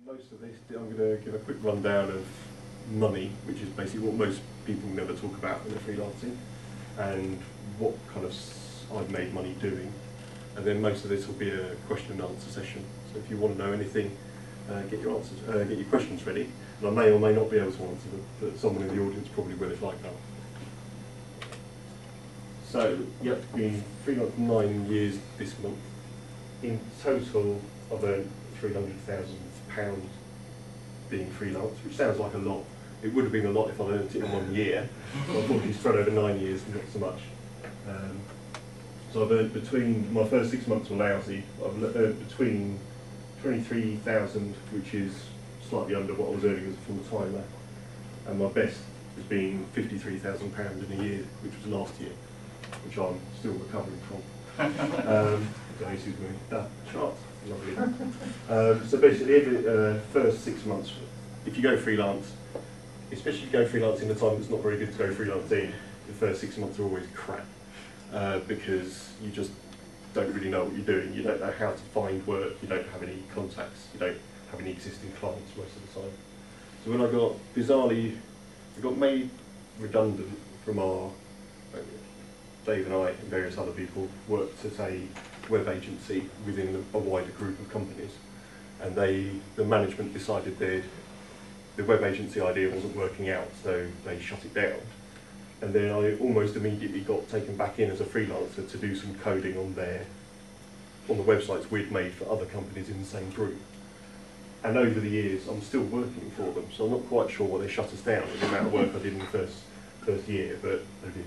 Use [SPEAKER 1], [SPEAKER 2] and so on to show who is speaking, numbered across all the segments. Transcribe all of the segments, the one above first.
[SPEAKER 1] Most of this, I'm going to give a quick rundown of money, which is basically what most people never talk about when they're freelancing, and what kind of I've made money doing. And then most of this will be a question and answer session. So if you want to know anything, get your answers, get your questions ready. And I may or may not be able to answer them, but someone in the audience probably will if I can't. So, yep, been freelance 9 years this month. In total, I've earned £300,000 being freelance, which sounds like a lot. It would have been a lot if I'd earned it in 1 year, but unfortunately spread over 9 years, not so much. So I've earned between, my first 6 months were lousy, I've earned between 23,000, which is slightly under what I was earning as a full-timer, and my best has been £53,000 in a year, which was last year, which I'm still recovering from. Those who've moved that chart, lovely. So basically, every first 6 months, if you go freelance, especially if you go freelance in a time that's not very good to go freelance in, the first 6 months are always crap, because you just don't really know what you're doing. You don't know how to find work, you don't have any contacts, you don't have any existing clients most of the time. So when I got, bizarrely, we got made redundant from our, Dave and I and various other people worked at a web agency within a wider group of companies, and the management decided the web agency idea wasn't working out, so they shut it down. And then I almost immediately got taken back in as a freelancer to do some coding on the websites we'd made for other companies in the same group. And over the years, I'm still working for them, so I'm not quite sure why they shut us down with the amount of work I did in the first year, but they did.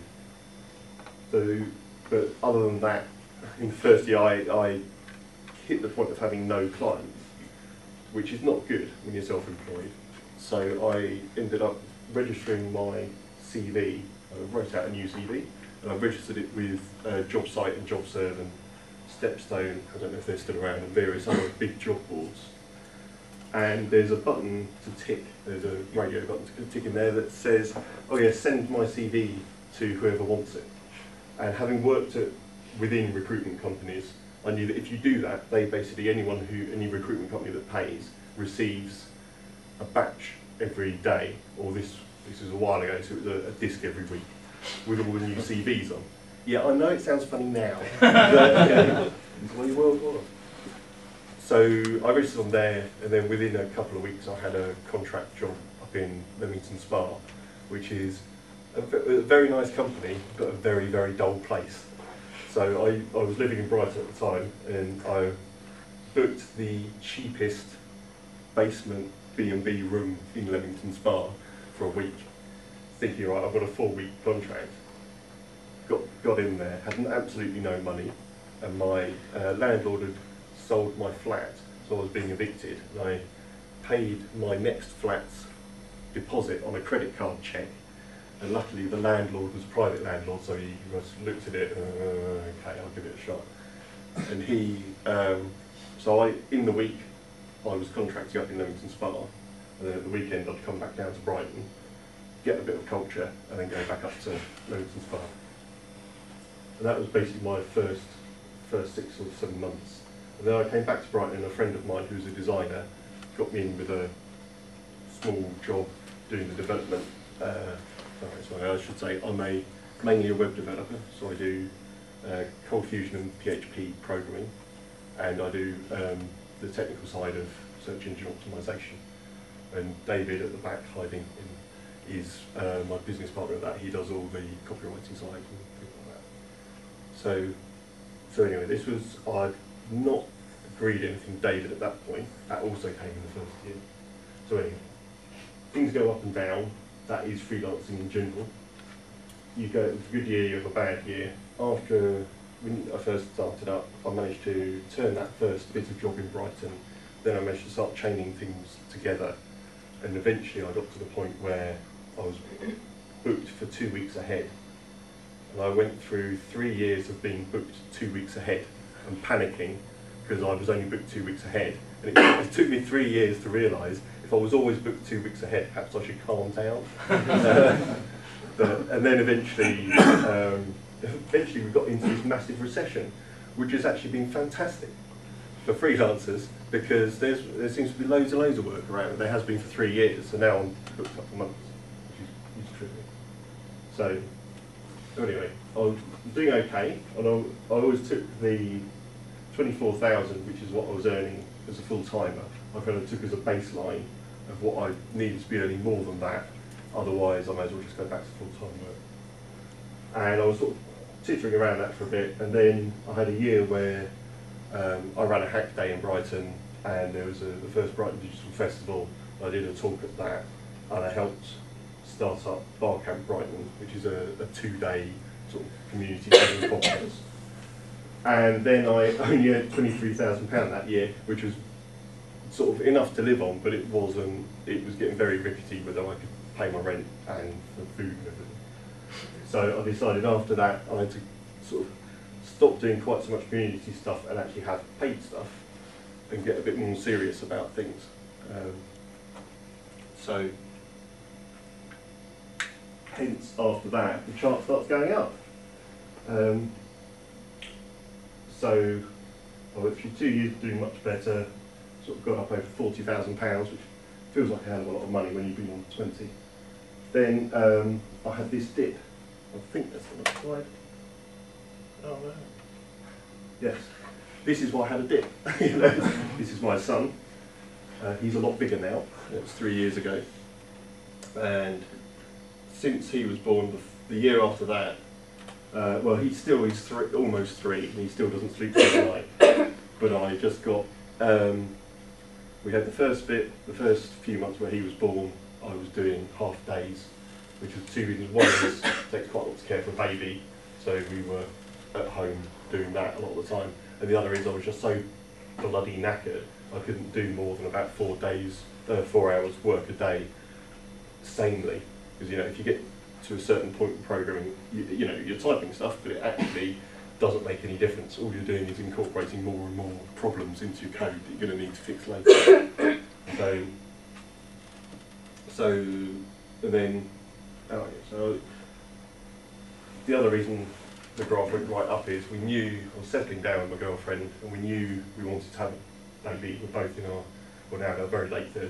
[SPEAKER 1] So, but other than that, in the first year I hit the point of having no clients, which is not good when you're self-employed. So I ended up registering my CV, I wrote out a new CV, and I registered it with JobSite and JobServe and Stepstone, I don't know if they're still around, and various other big job boards. And there's a button to tick, there's a radio button to tick in there that says, oh yeah, send my CV to whoever wants it. And having worked within recruitment companies, I knew that if you do that, they basically, any recruitment company that pays receives a batch every day, or this was a while ago, so it was a disc every week with all the new CVs on. Yeah, I know it sounds funny now, but yeah, it's the way the world was. So I registered on there, and then within a couple of weeks I had a contract job up in Leamington Spa, which is a very nice company, but a very, very dull place. So I was living in Brighton at the time, and I booked the cheapest basement B&B room in Leamington Spa for a week, thinking, right, I've got a 4-week contract. Got in there, had absolutely no money, and my landlord had sold my flat, so I was being evicted, and I paid my next flat's deposit on a credit card cheque. And luckily the landlord was a private landlord, so he looked at it, okay, I'll give it a shot. And he, in the week, I was contracting up in Leamington Spa, and then at the weekend I'd come back down to Brighton, get a bit of culture, and then go back up to Leamington Spa. And that was basically my first 6 or 7 months. And then I came back to Brighton, and a friend of mine who's a designer got me in with a small job doing the development. Sorry, I should say I'm mainly a web developer, so I do Cold Fusion and PHP programming, and I do the technical side of search engine optimization. And David at the back hiding is my business partner at that. He does all the copywriting side and things like that. So anyway, I'd not agreed anything with David at that point. That also came in the first year. So anyway, things go up and down. That is freelancing in general. You go, it's a good year, you have a bad year. After, when I first started up, I managed to turn that first bit of job in Brighton. Then I managed to start chaining things together. And eventually I got to the point where I was booked for 2 weeks ahead. And I went through 3 years of being booked 2 weeks ahead and panicking because I was only booked 2 weeks ahead. And it took me 3 years to realise if I was always booked 2 weeks ahead, perhaps I should calm down. And then eventually we got into this massive recession, which has actually been fantastic for freelancers because there seems to be loads and loads of work around. There has been for 3 years, so now I'm booked up for months, which is tricky. So anyway, I'm doing okay, and I always took the 24,000, which is what I was earning as a full-timer. I kind of took as a baseline of what I needed to be earning more than that. Otherwise, I might as well just go back to full-time work. And I was sort of teetering around that for a bit, and then I had a year where I ran a hack day in Brighton, and there was the first Brighton Digital Festival. I did a talk at that, and I helped start up Barcamp Brighton, which is a 2-day sort of community-driven conference. And then I only earned £23,000 that year, which was sort of enough to live on, but it wasn't. It was getting very rickety whether I could pay my rent and for food and everything. So I decided after that I had to sort of stop doing quite so much community stuff and actually have paid stuff and get a bit more serious about things. So hence after that the chart starts going up. So I went through 2 years doing much better, sort of got up over £40,000, which feels like a hell of a lot of money when you've been on 20. Then I had this dip. I think that's the next slide. Oh no. Yes. This is why I had a dip. You know, this is my son. He's a lot bigger now. It was 3 years ago. And since he was born, the year after that, well, he's almost 3, and he still doesn't sleep through the night. But I just got, we had the first few months where he was born, I was doing half days, which was 2 reasons. One is it takes quite a lot to care for a baby, so we were at home doing that a lot of the time. And the other is I was just so bloody knackered, I couldn't do more than about 4 hours work a day sanely. Because, you know, if you get to a certain point in programming, you know, you're typing stuff, but it actually doesn't make any difference. All you're doing is incorporating more and more problems into your code that you're going to need to fix later. And then, so the other reason the graph went right up is we knew I was settling down with my girlfriend, and we knew we wanted to have a baby. We're both in now in our very late 30s.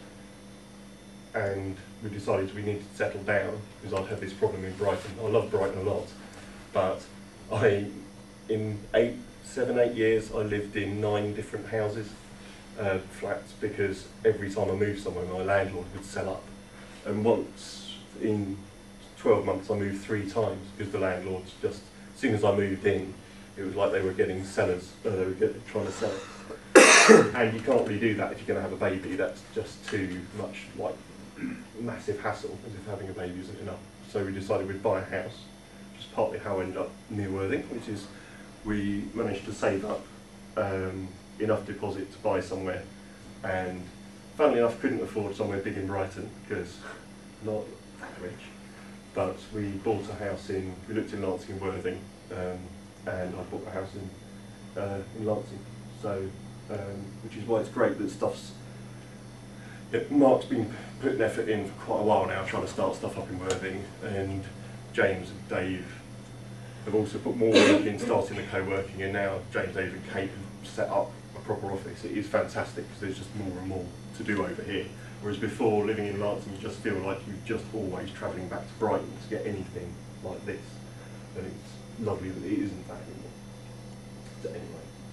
[SPEAKER 1] And we decided we needed to settle down because I'd had this problem in Brighton. I love Brighton a lot, but in 7, 8 years, I lived in 9 different houses, flats, because every time I moved somewhere, my landlord would sell up. And once in 12 months, I moved 3 times because the landlords just, as soon as I moved in, it was like they were getting sellers, they were trying to sell it. And you can't really do that if you're going to have a baby. That's just too much, like, massive hassle, as if having a baby isn't enough. So we decided we'd buy a house, which is partly how I ended up near Worthing, which is we managed to save up enough deposit to buy somewhere, and funnily enough couldn't afford somewhere big in Brighton because not that rich, but we bought a house we looked in Lancing and Worthing, and I bought a house in Lancing, so which is why it's great that Mark's been putting effort in for quite a while now trying to start stuff up in Worthing, and James and Dave have also put more work in starting the co-working, and now James, Dave and Kate have set up a proper office. It is fantastic because there's just more and more to do over here, whereas before, living in Lancing, you just feel like you're just always travelling back to Brighton to get anything like this, and it's lovely that it isn't that anymore. So anyway,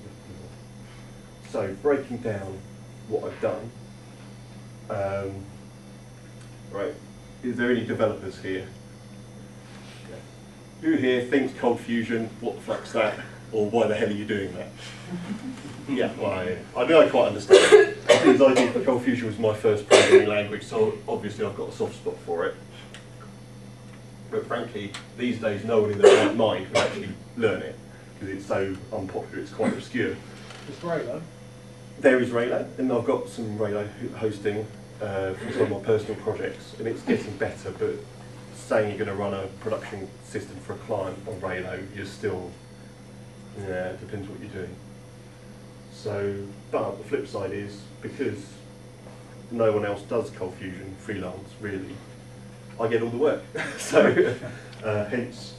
[SPEAKER 1] so breaking down what I've done, right, is there any developers here? Yeah. Who here thinks Cold Fusion, what the fuck's that, or why the hell are you doing that? Yeah, well, I know I quite understand. Because I think Cold Fusion was my first programming language, so obviously I've got a soft spot for it. But frankly, these days no one in their right mind can actually learn it, because it's so unpopular, it's quite obscure.
[SPEAKER 2] It's Raylo.
[SPEAKER 1] There is Raylo, and I've got some Raylo hosting for some of my personal projects, and it's getting better, but saying you're going to run a production system for a client on Raylo, you're still, yeah, it depends what you're doing. So, but the flip side is, because no one else does Cold Fusion freelance, really, I get all the work. So, hence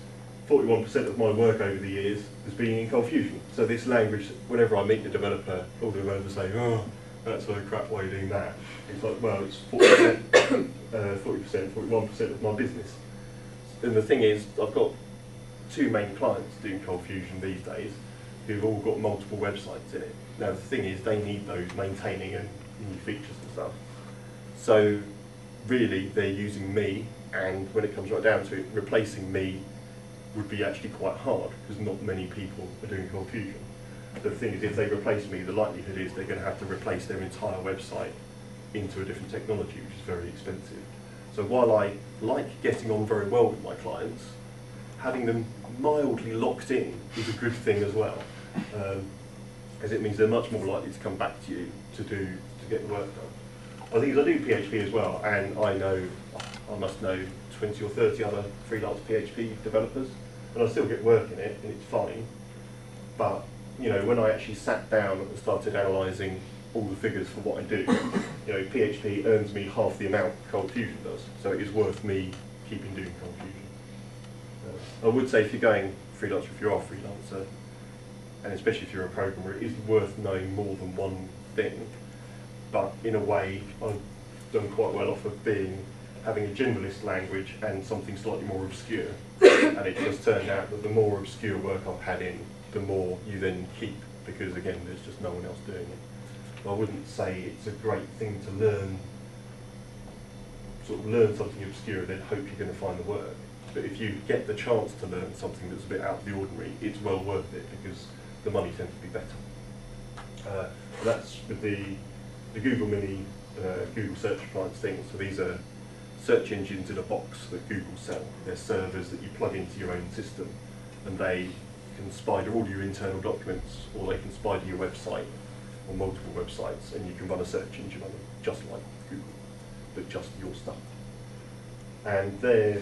[SPEAKER 1] 41% of my work over the years has been in Cold Fusion. So this language, whenever I meet the developer, all the developers say, oh, that's a crap way of doing that. It's like, well, it's 40%, 41% of my business. And the thing is, I've got two main clients doing Cold Fusion these days who've all got multiple websites in it. Now the thing is, they need those maintaining and new features and stuff. So really, they're using me, and when it comes right down to it, replacing me would be actually quite hard because not many people are doing Cold Fusion. The thing is, if they replace me, the likelihood is they're going to have to replace their entire website into a different technology, which is very expensive. So while I like getting on very well with my clients, having them mildly locked in is a good thing as well, as it means they're much more likely to come back to you to get the work done. I think I do PHP as well, and I must know 20 or 30 other freelance PHP developers, and I still get work in it, and it's fine. But you know, when I actually sat down and started analysing all the figures for what I do, you know, PHP earns me half the amount Cold Fusion does, so it is worth me keeping doing Cold Fusion. I would say if you're going freelancer, if you are a freelancer, and especially if you're a programmer, it is worth knowing more than one thing. But in a way, I've done quite well off of having a generalist language and something slightly more obscure. And it just turned out that the more obscure work I've had in, the more you then keep, because again, there's just no one else doing it. I wouldn't say it's a great thing to learn something obscure, then hope you're going to find the work. But if you get the chance to learn something that's a bit out of the ordinary, it's well worth it because the money tends to be better. That's with the Google Mini, Google Search Appliance things. So these are search engines in a box that Google sell. They're servers that you plug into your own system, and they can spider all your internal documents, or they can spider your website or multiple websites, and you can run a search engine on them, just like Google, but just your stuff. And they're,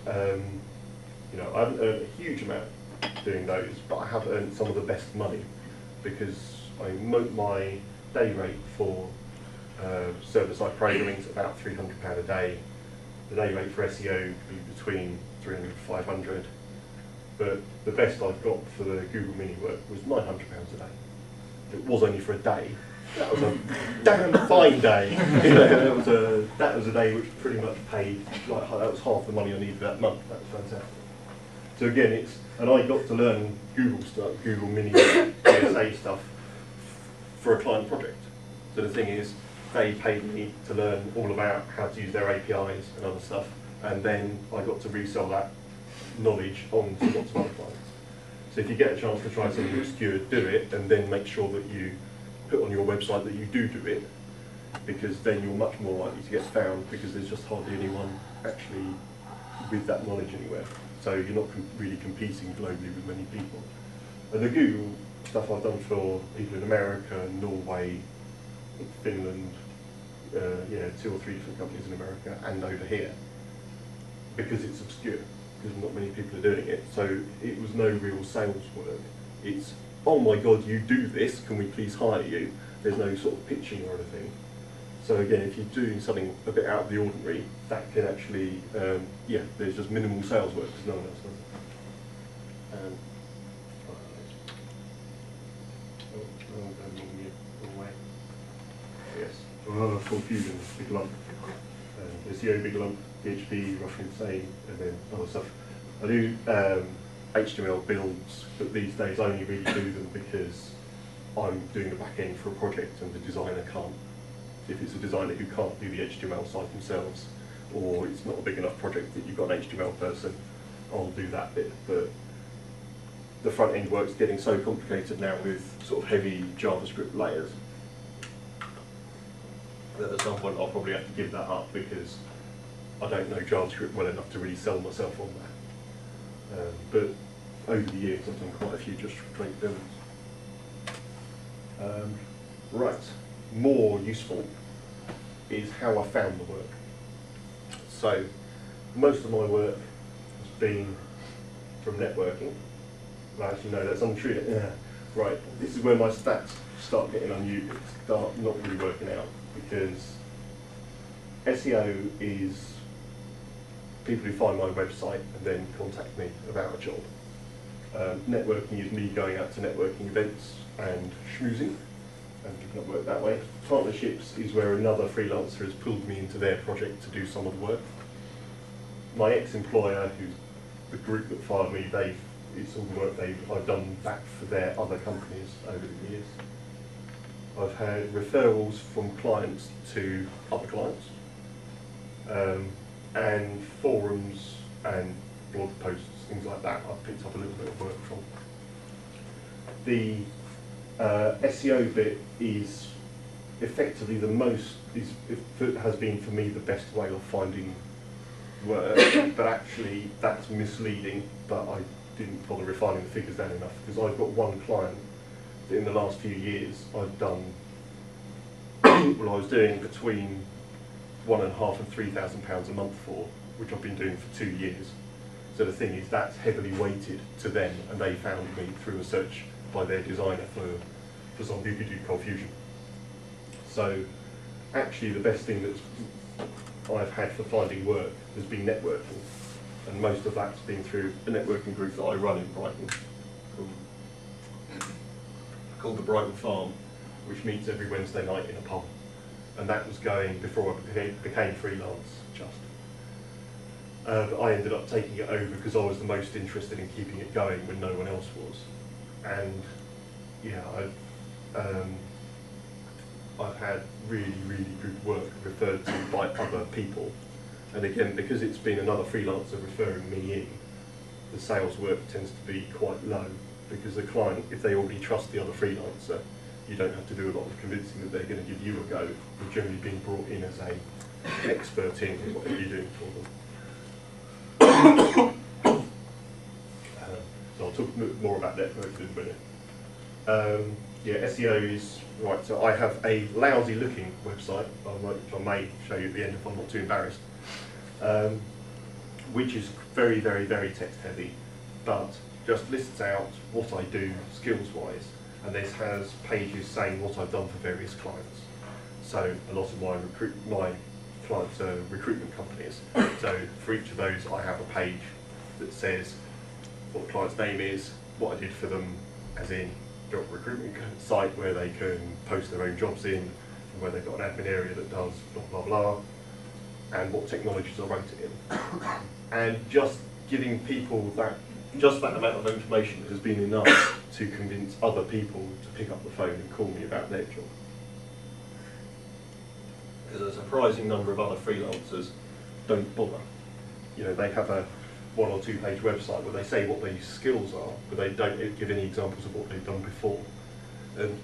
[SPEAKER 1] you know, I haven't earned a huge amount doing those, but I have earned some of the best money because my day rate for server-side programming is about £300 a day. The day rate for SEO could be between 300 and 500, but the best I've got for the Google Mini work was £900 a day. It was only for a day. That was a damn fine day. You know, that was a day which pretty much paid, like, that was half the money I needed that month. That was fantastic. So again, and I got to learn Google stuff, Google Mini CSA stuff for a client project. So the thing is, they paid me to learn all about how to use their APIs and other stuff, and then I got to resell that knowledge on to lots of other clients. So if you get a chance to try something obscure, do it, and then make sure that you put on your website that you do it, because then you're much more likely to get found, because there's just hardly anyone actually with that knowledge anywhere. So you're not really competing globally with many people. And the Google stuff I've done for people in America, Norway, Finland, 2 or 3 different companies in America, and over here, because it's obscure, because not many people are doing it. So it was no real sales work. It's, oh my God, you do this, can we please hire you? There's no sort of pitching or anything. So again, if you're doing something a bit out of the ordinary, that can actually, there's just minimal sales work because no one else does it. Yes, Cold Fusion, big lump. SEO, big lump, PHP, roughly the same, and then other stuff. I do HTML builds, but these days I only really do them because I'm doing the back end for a project and the designer can't. If it's a designer who can't do the HTML side themselves, or it's not a big enough project that you've got an HTML person, I'll do that bit. But the front end work's getting so complicated now with sort of heavy JavaScript layers that at some point I'll probably have to give that up because I don't know JavaScript well enough to really sell myself on that. But over the years I've done quite a few just straight builds. Right, more useful is how I found the work. So most of my work has been from networking. Well, actually no, that's untrue. Yeah. Right, this is where my stats start getting start not really working out, because SEO is people who find my website and then contact me about a job. Networking is me going out to networking events and schmoozing and picking up work that way. Partnerships is where another freelancer has pulled me into their project to do some of the work. My ex-employer, who's the group that fired me, it's all the work I've done back for their other companies over the years. I've had referrals from clients to other clients, and forums and blog posts, things like that. I've picked up a little bit of work from. The SEO bit is effectively has been for me the best way of finding work, but actually that's misleading, but I didn't bother refining the figures down enough, because I've got one client that in the last few years I've done, well, I was doing between £1,500 and £3,000 a month for, which I've been doing for 2 years. So the thing is, that's heavily weighted to them, and they found me through a search by their designer for somebody who could do cold fusion. So actually the best thing that I've had for finding work has been networking, and most of that's been through a networking group that I run in Brighton called the Brighton Farm, which meets every Wednesday night in a pub, and that was going before I became freelance just. I ended up taking it over because I was the most interested in keeping it going when no one else was, and yeah, I've had really, really good work referred to by other people. And again, because it's been another freelancer referring me in, the sales work tends to be quite low, because the client, if they already trust the other freelancer, you don't have to do a lot of convincing that they're going to give you a go. You're generally being brought in as an expert in whatever you're doing for them. So I'll talk more about networking in a minute. Yeah, SEO is, right, so I have a lousy looking website, which I may show you at the end if I'm not too embarrassed, which is very, very, very text heavy, but just lists out what I do skills wise, and this has pages saying what I've done for various clients. So a lot of my clients are recruitment companies, so for each of those I have a page that says what the client's name is, what I did for them, as in job recruitment site where they can post their own jobs in, and where they've got an admin area that does blah blah blah, and what technologies I wrote it in. And just giving people just that amount of information has been enough to convince other people to pick up the phone and call me about their job. Because a surprising number of other freelancers don't bother. You know, they have a 1 or 2 page website where they say what their skills are, but they don't give any examples of what they've done before. And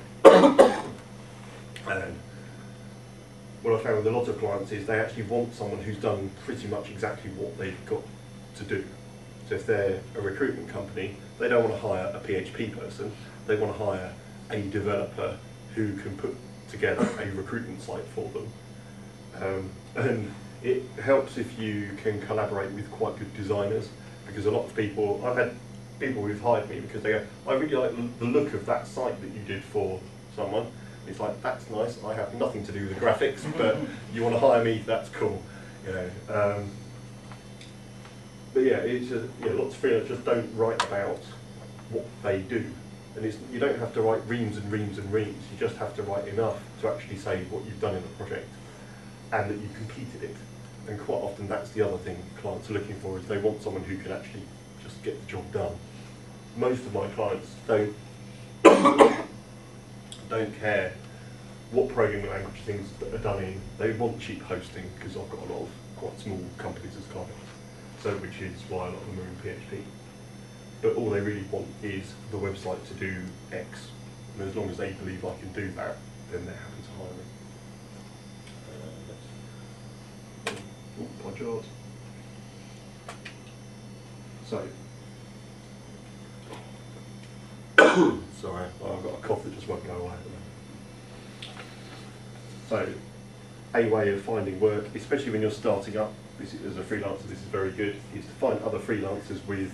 [SPEAKER 1] what I found with a lot of clients is they actually want someone who's done pretty much exactly what they've got to do. So if they're a recruitment company, they don't want to hire a PHP person, they want to hire a developer who can put together a recruitment site for them. And it helps if you can collaborate with quite good designers, because a lot of people, I've had people who've hired me because they go, I really like the look of that site that you did for someone. It's like, that's nice, I have nothing to do with the graphics, but you want to hire me, that's cool. You know, but yeah, it's just, yeah, lots of freelancers just don't write about what they do. And you don't have to write reams and reams and reams, you just have to write enough to actually say what you've done in the project and that you completed it. And quite often that's the other thing clients are looking for, is they want someone who can actually just get the job done. Most of my clients don't care what programming language things are done in. They want cheap hosting, because I've got a lot of quite small companies as clients, so which is why a lot of them are in PHP. But all they really want is the website to do X, and as long as they believe I can do that, then they're happy to hire me. My jaws. So, sorry, I've got a cough that just won't go away. So, a way of finding work, especially when you're starting up, as a freelancer, this is very good, is to find other freelancers with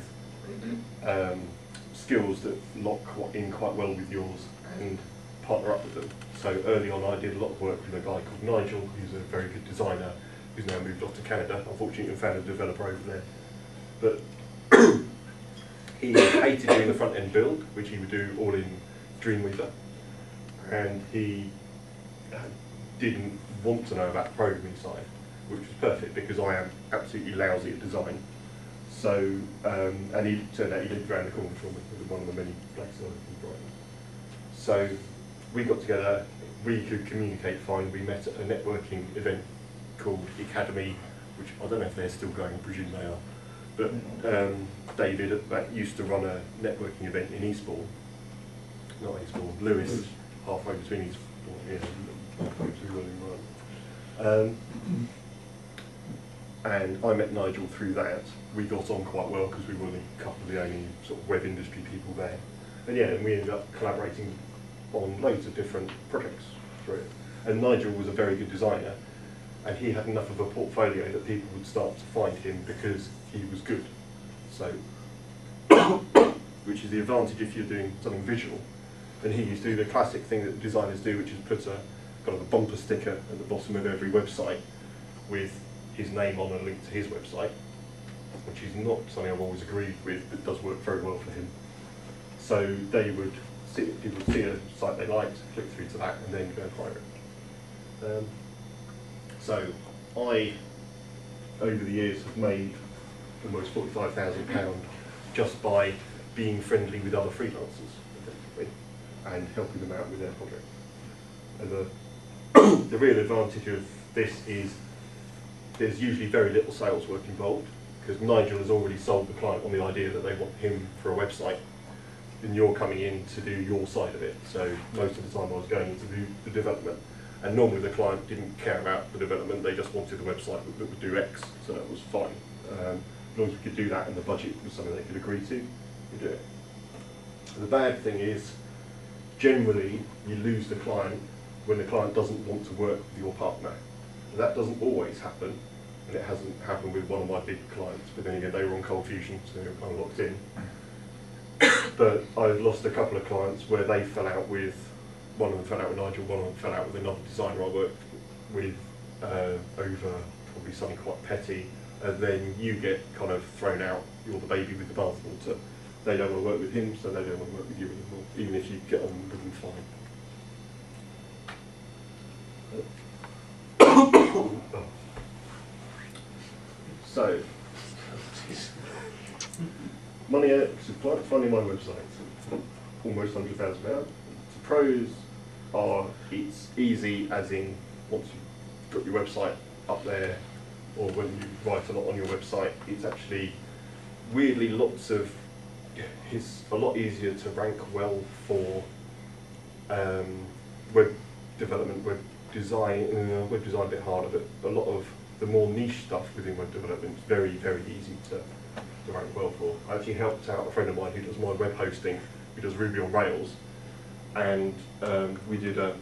[SPEAKER 1] skills that lock in quite well with yours and partner up with them. So early on I did a lot of work with a guy called Nigel, who's a very good designer, who's now moved off to Canada, unfortunately, and found a developer over there. But he hated doing the front-end build, which he would do all in Dreamweaver, and he didn't want to know about the programming side, which was perfect because I am absolutely lousy at design. So, and he turned out he lived around the corner from me, it was one of the many places I was driving. So we got together, we could communicate fine, we met at a networking event called Academy, which I don't know if they're still going, I presume they are. But David used to run a networking event in Eastbourne, not Eastbourne, Lewis, halfway between Eastbourne, yeah, halfway between Welling and and I met Nigel through that. We got on quite well because we were a couple of the only sort of web industry people there. And yeah, and we ended up collaborating on loads of different projects through it. And Nigel was a very good designer, and he had enough of a portfolio that people would start to find him because he was good. So, which is the advantage if you're doing something visual. And he used to do the classic thing that designers do, which is put a kind of a bumper sticker at the bottom of every website with his name on and a link to his website, which is not something I've always agreed with, but does work very well for him. So they would see, people would see a site they liked, click through to that, and then go and hire it. So I, over the years, have made almost £45,000 just by being friendly with other freelancers, effectively, and helping them out with their project. And the real advantage of this is there's usually very little sales work involved, because Nigel has already sold the client on the idea that they want him for a website, and you're coming in to do your side of it. So most of the time I was going in to do the development, and normally the client didn't care about the development, they just wanted the website that would do X, so that was fine. As long as we could do that and the budget was something they could agree to, we do it. And the bad thing is, generally you lose the client when the client doesn't want to work with your partner. And that doesn't always happen, and it hasn't happened with one of my big clients, but then again they were on Cold Fusion, so they were kind of locked in. But I've lost a couple of clients where they fell out with, one of them fell out with Nigel, one of them fell out with another designer I worked with over probably something quite petty, and then you get kind of thrown out, you're the baby with the bathwater. They don't want to work with him, so they don't want to work with you anymore, even if you get on with them fine. So, money out, clients finding my website, almost £100,000. The pros are it's easy, as in once you've got your website up there, or when you write a lot on your website, it's actually weirdly it's a lot easier to rank well for web development, web design a bit harder, but a lot of the more niche stuff within web development is very, very easy to rank well for. I actually helped out a friend of mine who does my web hosting, who does Ruby on Rails, and we did a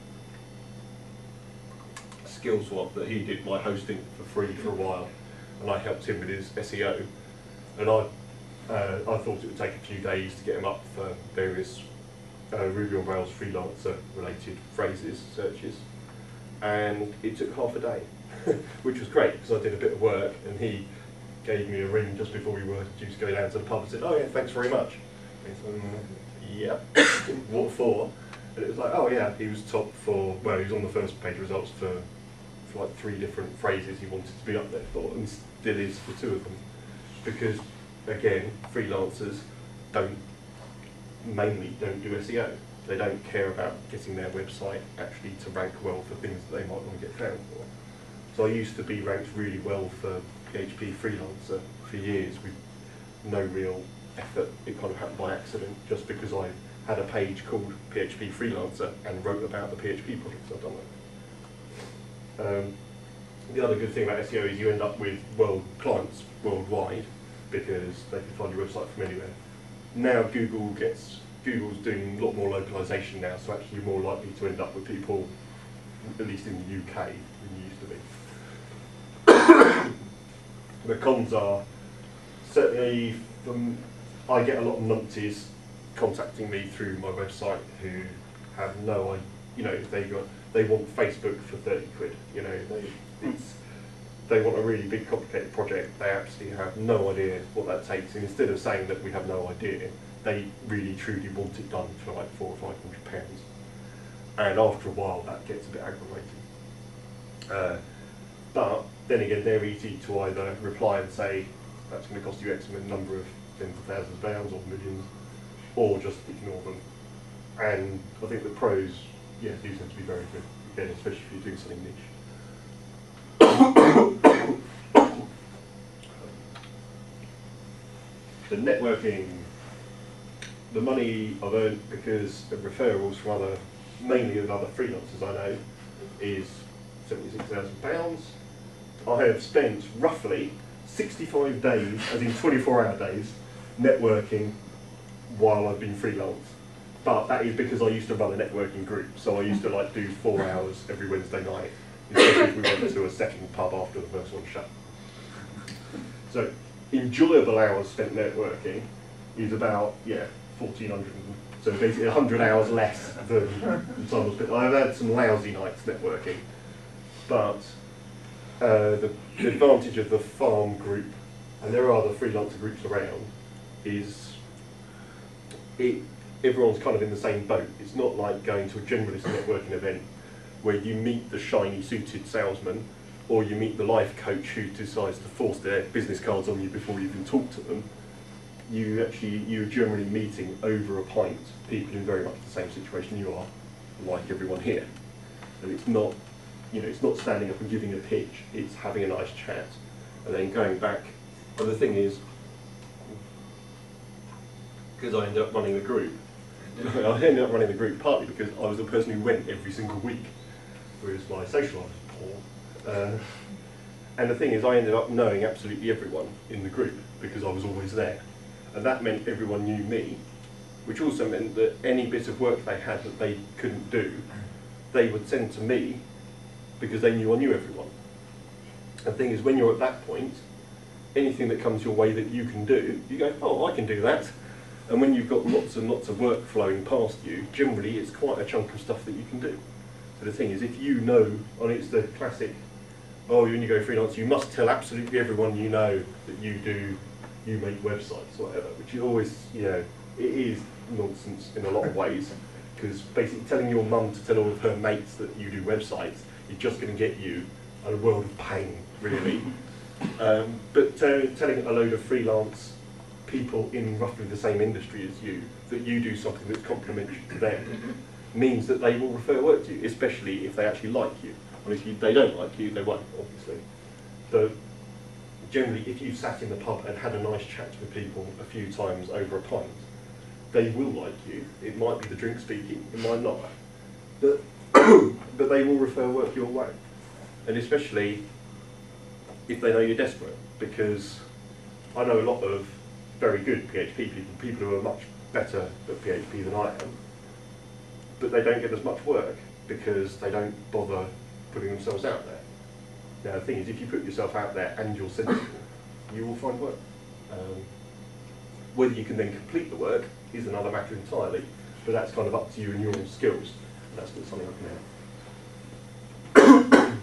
[SPEAKER 1] skill swap that he did my hosting for free for a while, and I helped him with his SEO, and I thought it would take a few days to get him up for various Ruby on Rails freelancer related phrases, searches, and it took half a day, which was great because I did a bit of work, and he gave me a ring just before we were due to go down to the pub and said, "Oh yeah, thanks very much." And so, yeah, what for? And it was like, oh yeah, he was top for, well, he was on the first page results for like 3 different phrases he wanted to be up there for, and still is for 2 of them. Because, again, freelancers mainly don't do SEO. They don't care about getting their website actually to rank well for things that they might want to get found for. So I used to be ranked really well for PHP Freelancer for years with no real effort. It kind of happened by accident, just because I had a page called PHP Freelancer and wrote about the PHP projects I've done. The other good thing about SEO is you end up with clients worldwide, because they can find your website from anywhere. Now Google's doing a lot more localization now, so actually you're more likely to end up with people, at least in the UK, than you used to be. The cons are, certainly, I get a lot of numpties contacting me through my website who have no idea, they want Facebook for 30 quid, they want a really big complicated project, they absolutely have no idea what that takes, and instead of saying that we have no idea, they really truly want it done for like £400 or £500. And after a while that gets a bit aggravating. But then again, they're easy to either reply and say that's going to cost you X number of tens of thousands of pounds or millions, or just ignore them. And I think the pros, yeah, do tend to be very good, again, especially if you're doing something niche. The networking, the money I've earned because of referrals from mainly of other freelancers I know, is £76,000. I have spent roughly 65 days, as in 24-hour days, networking while I've been freelance. But that is because I used to run a networking group, so I used to like do 4 hours every Wednesday night, especially if we went to a second pub after the first one shut. So enjoyable hours spent networking is about 1,400. So basically 100 hours less than the time I spent. I've had some lousy nights networking, but the advantage of the farm group, and there are other freelancer groups around, is everyone's kind of in the same boat. It's not like going to a generalist networking event where you meet the shiny suited salesman, or you meet the life coach who decides to force their business cards on you before you even talk to them. You're generally meeting over a pint people in very much the same situation you are, like everyone here. And it's not, it's not standing up and giving a pitch, it's having a nice chat. And then going back, and the thing is, because I ended up running the group, I ended up running the group partly because I was the person who went every single week, whereas my social life was poor. And the thing is, I ended up knowing absolutely everyone in the group because I was always there. And that meant everyone knew me, which also meant that any bit of work they had that they couldn't do, they would send to me because they knew I knew everyone. And the thing is, when you're at that point, anything that comes your way that you can do, you go, oh, I can do that. And when you've got lots and lots of work flowing past you, generally it's quite a chunk of stuff that you can do. So the thing is, if you know, and it's the classic, oh, when you go freelance, you must tell absolutely everyone you know that you make websites or whatever, which is always, it is nonsense in a lot of ways, because basically telling your mum to tell all of her mates that you do websites is just going to get you a world of pain, really. But telling a load of freelance people in roughly the same industry as you that you do something that's complementary to them means that they will refer work to you, especially if they actually like you. And if they don't like you, they won't, obviously. So generally, if you've sat in the pub and had a nice chat with people a few times over a pint, they will like you. It might be the drink speaking, it might not. But, but they will refer work your way. And especially if they know you're desperate, because I know a lot of very good PHP people who are much better at PHP than I am, but they don't get as much work because they don't bother putting themselves out there. Now the thing is, if you put yourself out there and you're sensible, you will find work. Whether you can then complete the work is another matter entirely, but that's kind of up to you and your skills. And that's not something I can help.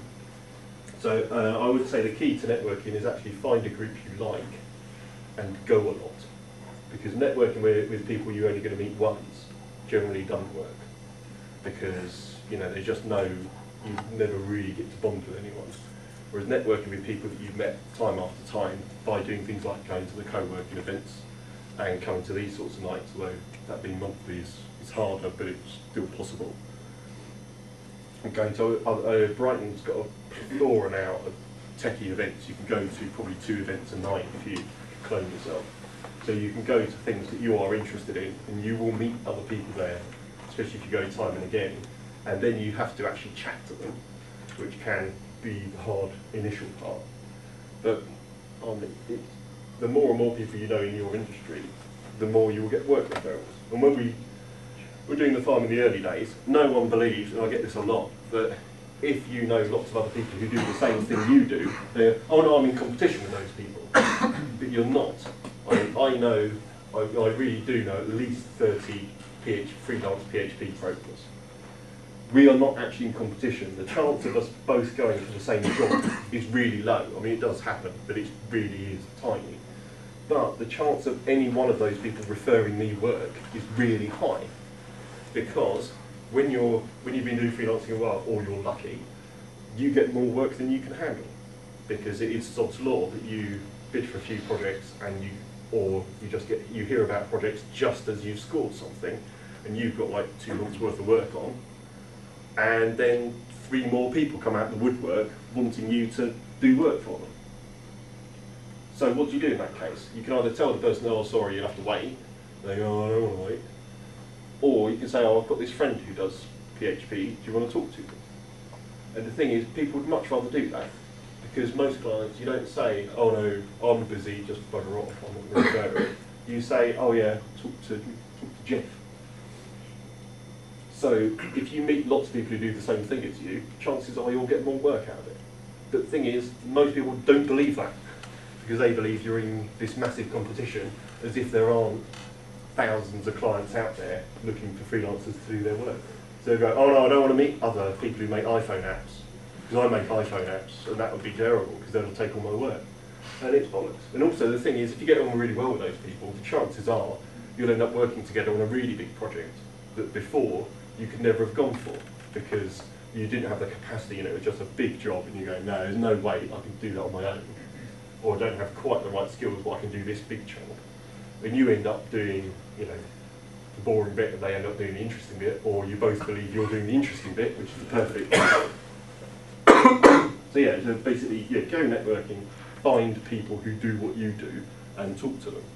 [SPEAKER 1] So I would say the key to networking is actually find a group you like and go a lot. Because networking with people you're only going to meet once generally doesn't work. Because, there's just you never really get to bond with anyone. Whereas networking with people that you've met time after time by doing things like going to the co-working events and coming to these sorts of nights, although that being monthly is harder, but it's still possible. And going to, Brighton's got a plethora now of techie events. You can go to probably 2 events a night if you clone yourself. So you can go to things that you are interested in, and you will meet other people there, especially if you go time and again. And then you have to actually chat to them, which can be the hard initial part. But the more and more people you know in your industry, the more you will get work referrals. And when we were doing the farm in the early days, no one believed, and I get this a lot, that if you know lots of other people who do the same thing you do, they're, oh no, I'm in competition with those people. But you're not. I really do know at least 30 freelance PHP brokers. we are not actually in competition. The chance of us both going for the same job is really low. I mean, it does happen, but it really is tiny. But the chance of any one of those people referring me work is really high, because when you've been doing freelancing a while, or you're lucky, you get more work than you can handle, because it is sod's law that you bid for a few projects and you hear about projects just as you've scored something, and you've got like 2 months worth of work on, and then 3 more people come out of the woodwork wanting you to do work for them. So what do you do in that case? You can either tell the person, oh sorry, you'll have to wait, they go, oh, I don't want to wait, or you can say, oh, I've got this friend who does PHP, do you want to talk to them? And the thing is, people would much rather do that, because most clients, you don't say, oh no, I'm busy, just bugger off, I'm not going to go. You say, oh yeah, talk to Jeff. So if you meet lots of people who do the same thing as you, chances are you'll get more work out of it. But the thing is, most people don't believe that, because they believe you're in this massive competition, as if there aren't thousands of clients out there looking for freelancers to do their work. So they go, oh no, I don't want to meet other people who make iPhone apps, because I make iPhone apps, and that would be terrible, because that'll take all my work. And it's bollocks. And also the thing is, if you get on really well with those people, the chances are you'll end up working together on a really big project that before you could never have gone for, because you didn't have the capacity, it was just a big job, and you go, no, there's no way I can do that on my own, or I don't have quite the right skills, but I can do this big job. And you end up doing, the boring bit, and they end up doing the interesting bit, or you both believe you're doing the interesting bit, which is the perfect. So yeah, so basically, go networking, find people who do what you do, and talk to them.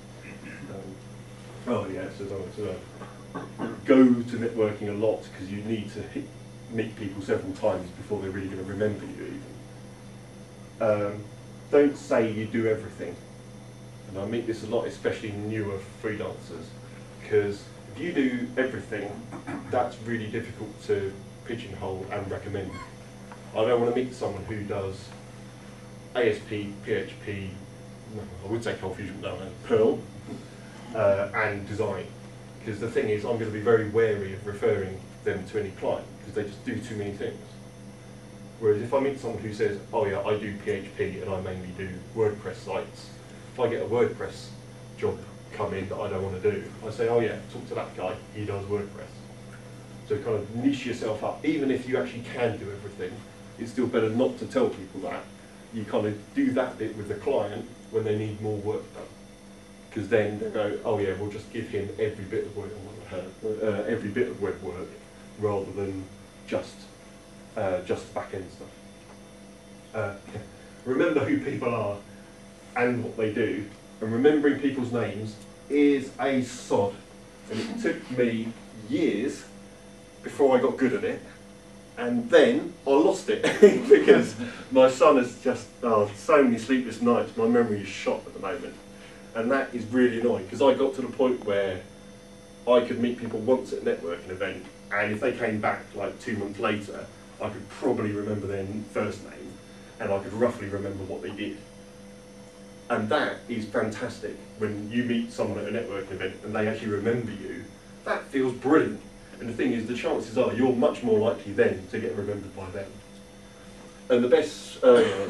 [SPEAKER 1] Go to networking a lot, because you need to meet people several times before they're really going to remember you even. Don't say you do everything. And I meet this a lot, especially newer freelancers, because if you do everything, that's really difficult to pigeonhole and recommend. I don't want to meet someone who does ASP, PHP, I would say Cold Fusion, no, Perl, and design. Because the thing is, I'm going to be very wary of referring them to any client, because they just do too many things. Whereas if I meet someone who says, oh yeah, I do PHP and I mainly do WordPress sites, if I get a WordPress job come in that I don't want to do, I say, oh yeah, talk to that guy, he does WordPress. So kind of niche yourself up. Even if you actually can do everything, it's still better not to tell people that. You kind of do that bit with the client when they need more work done. Because then they go, oh yeah, we'll just give him every bit of work, every bit of web work, rather than just back-end stuff. Remember who people are and what they do, and remembering people's names is a sod. And it took me years before I got good at it, and then I lost it because my son has just, so many sleepless nights, my memory is shot at the moment. And that is really annoying, because I got to the point where I could meet people once at a networking event, and if they came back like 2 months later, I could probably remember their first name, and I could roughly remember what they did. And that is fantastic. When you meet someone at a networking event and they actually remember you, that feels brilliant. And the thing is, the chances are you're much more likely then to get remembered by them. And the best,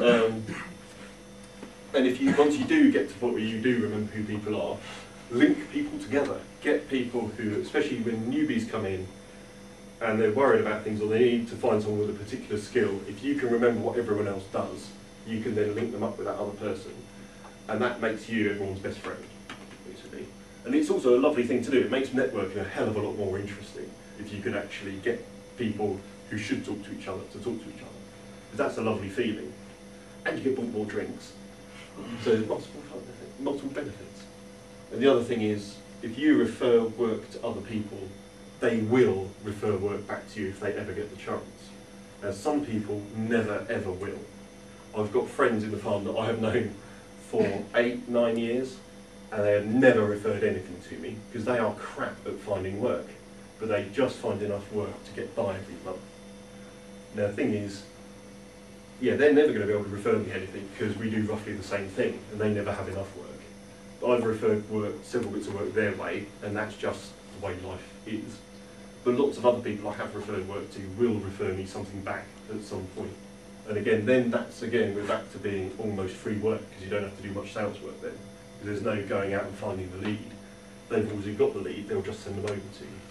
[SPEAKER 1] and if you, once you do get to the point where you do remember who people are, link people together. Get people who, especially when newbies come in and they're worried about things, or they need to find someone with a particular skill, if you can remember what everyone else does, you can then link them up with that other person. And that makes you everyone's best friend, basically. And it's also a lovely thing to do. It makes networking a hell of a lot more interesting if you can actually get people who should talk to each other to talk to each other. Because that's a lovely feeling. And you get bought more drinks. So there's multiple benefits. And the other thing is, if you refer work to other people, they will refer work back to you if they ever get the chance. Now, some people never ever will. I've got friends in the farm that I have known for 8, 9 years, and they have never referred anything to me, because they are crap at finding work, but they just find enough work to get by every month. Now the thing is, yeah, they're never going to be able to refer me anything, because we do roughly the same thing, and they never have enough work. But I've referred several bits of work their way, and that's just the way life is. but lots of other people I have referred work to will refer me something back at some point. And again, then that's again, we're back to being almost free work, because you don't have to do much sales work then. Because there's no going out and finding the lead. They've already got the lead, they'll just send them over to you.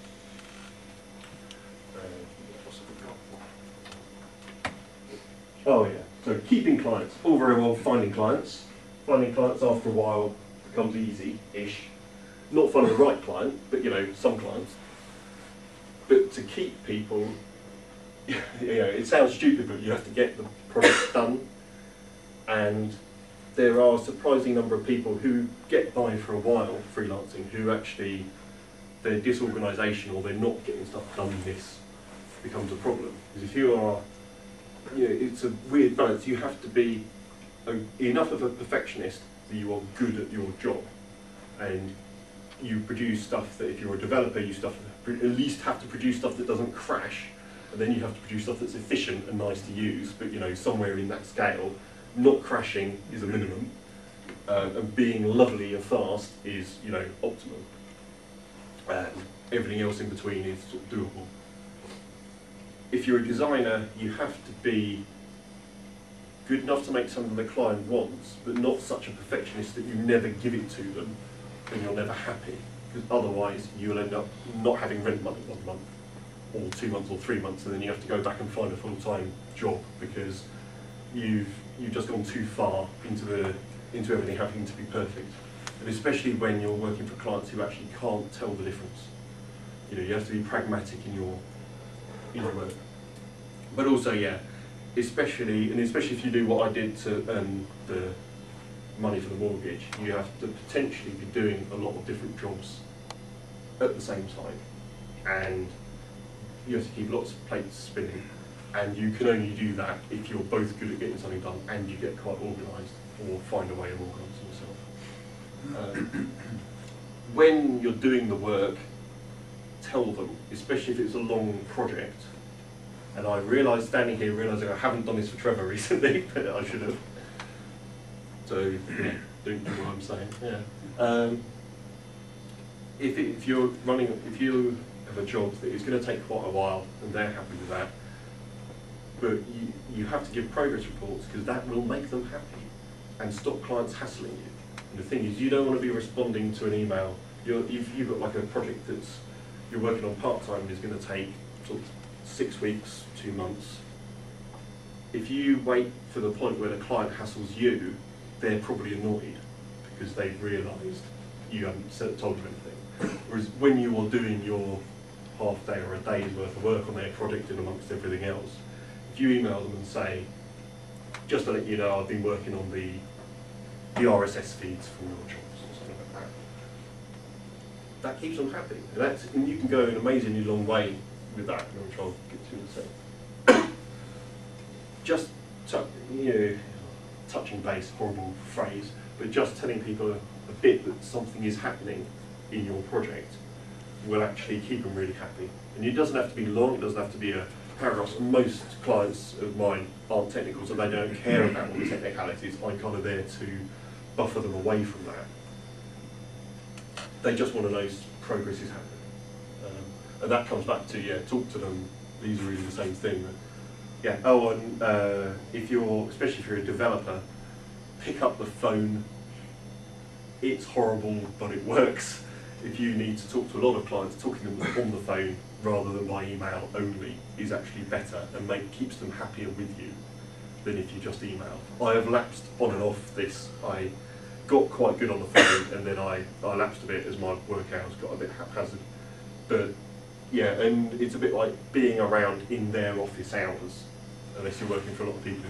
[SPEAKER 1] Oh yeah, so keeping clients, all very well finding clients. Finding clients after a while becomes easy-ish. Not finding the right client, but you know, some clients. But to keep people, you know, it sounds stupid, but you have to get the product done. And there are a surprising number of people who get by for a while freelancing, who actually, their disorganisation or they're not getting stuff done, this becomes a problem. Because if you are, you know, it's a weird balance. You have to be enough of a perfectionist that you are good at your job, and you produce stuff that, if you're a developer, you at least have to produce stuff that doesn't crash, and then you have to produce stuff that's efficient and nice to use, but you know, somewhere in that scale. Not crashing is a minimum, and being lovely and fast is, you know, optimum. Everything else in between is sort of doable. If you're a designer, you have to be good enough to make something the client wants, but not such a perfectionist that you never give it to them, and you're never happy. Because otherwise, you'll end up not having rent money 1 month, or 2 months, or 3 months, and then you have to go back and find a full-time job because you've just gone too far into everything having to be perfect. And especially when you're working for clients who actually can't tell the difference. You know, you have to be pragmatic in your work. But also, yeah, especially if you do what I did to earn the money for the mortgage, you have to potentially be doing a lot of different jobs at the same time, and you have to keep lots of plates spinning, and you can only do that if you're both good at getting something done and you get quite organised, or find a way of organising yourself. When you're doing the work, tell them, especially if it's a long project. And I realised, standing here, realising I haven't done this for Trevor recently, but I should have. So, yeah, don't do what I'm saying. Yeah. If you have a job that is going to take quite a while, and they're happy with that, but you have to give progress reports, because that will make them happy and stop clients hassling you. And the thing is, you don't want to be responding to an email. If you've got like a project that's you're working on part-time and is going to take sort of 6 weeks, 2 months. If you wait for the point where the client hassles you, they're probably annoyed because they've realised you haven't told them anything. Whereas when you are doing your half day or a day's worth of work on their project in amongst everything else, if you email them and say, just to let you know, I've been working on the RSS feeds for your jobs or something like that, that keeps them happy. And you can go an amazingly long way with that, which I'll get to in a second. Just touching base, horrible phrase, but just telling people a bit that something is happening in your project will actually keep them really happy. And it doesn't have to be long, it doesn't have to be a paragraph. Most clients of mine aren't technical, so they don't care about all the technicalities. I'm kind of there to buffer them away from that. They just want to know progress is happening. And that comes back to, yeah, talk to them. These are really the same thing. Yeah. Oh, and especially if you're a developer, pick up the phone. It's horrible, but it works. If you need to talk to a lot of clients, talking to them on the phone rather than by email only is actually better and keeps them happier with you than if you just email. I have lapsed on and off this. I got quite good on the phone, and then I lapsed a bit as my work hours got a bit haphazard. But yeah, and it's a bit like being around in their office hours, unless you're working for a lot of people